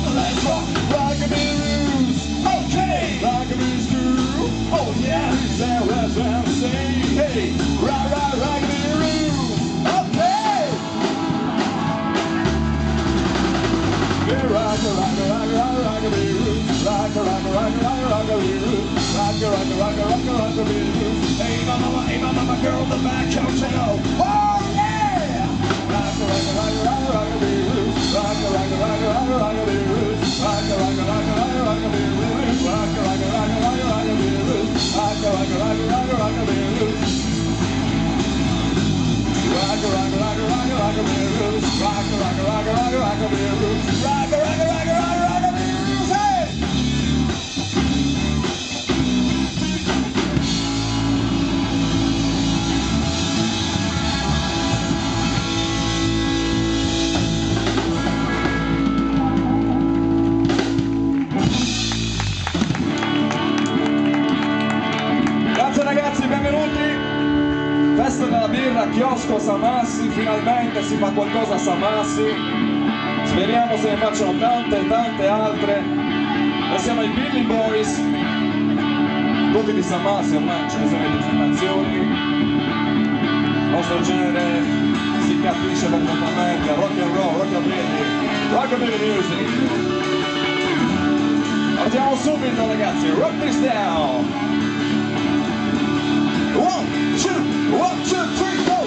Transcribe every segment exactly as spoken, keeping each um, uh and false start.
Let's rock, rockabilly. Okay, rockabilly's true. Oh yeah, it's there, let's round and say, hey, rock, rock, rockabilly. Okay. Yeah, rock, rock, rock, rock, rockabilly. Rock, rock, rock, rock, rockabilly. Rock, rock, rock, rock, rockabilly. Hey, my mama, hey, my mama, girl, the back hotel. Oh yeah. Rock, rock, rock, rock, rockabilly. Rock, rock, rock, rock, rockabilly. Rock, rock, rock, rock, rockabilly. Rock, rock, rock, rock, rockabilly. Rock, rock, rock, rock, rockabilly. Rock, rock, rock, rock, rockabilly. Rock, rock, rock, rock, rockabilly. Rock, rock, rock, rock, rockabilly. Hey! Grazie ragazzi, benvenuti. Festa della birra, chiosco Samassi, finalmente si fa qualcosa a Samassi. Speriamo se ne facciano tante e tante altre. Noi siamo i Billy Boys, tutti di Samassi, ormai ce ne sono le presentazioni. Il nostro genere si capisce perfettamente, rock and roll, rockabilly, rockabilly music. Partiamo subito ragazzi, rock this down! One, two, one, two, three, go!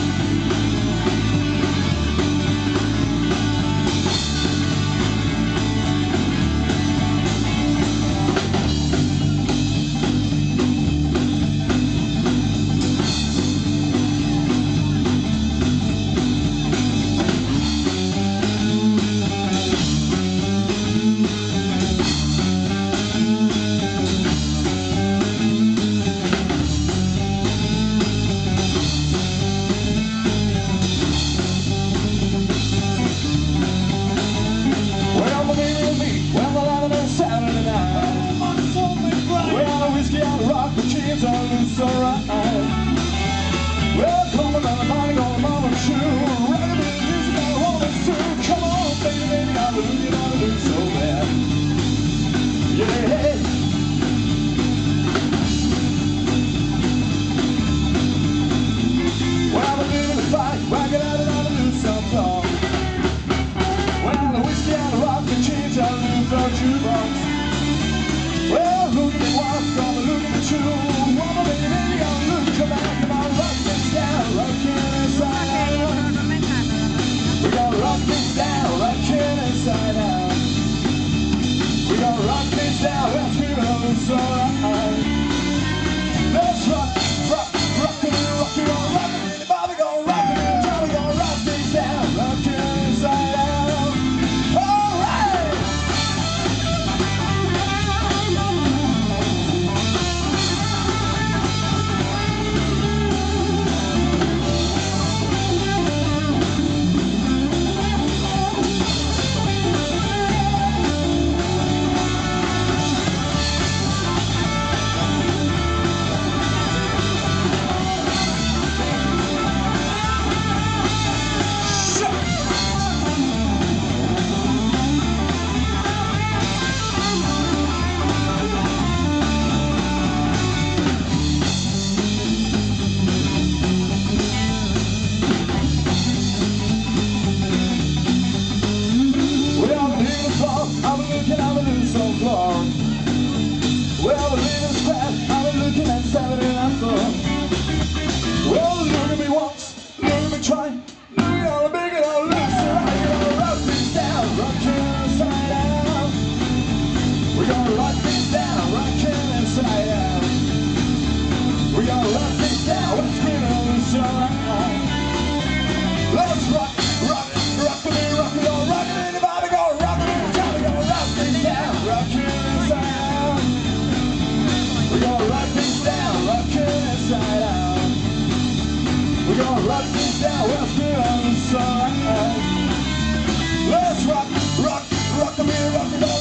Alright. Well, come on, money, gonna mama chew. Rockabilly music, I want us to. Come on, baby, baby, I believe you, I believe so bad. Yeah. Well, I'm a bit of a fight, rock it out and I'll lose some talk. Well, the whiskey and the rock, the change, I'll lose our jukebox. Well, look at me once, gonna look at me two. Come on, come on, rock this down, rockin' inside out. We gonna rock this down, rockin' inside out. We gonna rock this down, let's give it a loose, alright. Let's rock, rock, rockin' and rockin' on, rockin' in the bar, we gonna rock it and down, we gonna rock this down, rockin' inside out. Alright! Well, the living's crap, I'm looking at seven and I'm gone. Well, look at me once, look at me try. Look at all the big and all the loose. We're gonna rock this down, rockin' inside out. We're gonna rock this down, rockin' inside out. We're gonna rock this down, let's get on this alright. Let's rock, rock, rock with me, rock it on, rock it in the body, gonna rock it in the town. We're gonna rock this down, rockin' inside out. We're gonna rock this down, rockin' inside out. We're gonna rock this down, let's get on this alright. Let's rock, rock, rock a minute, rock it on.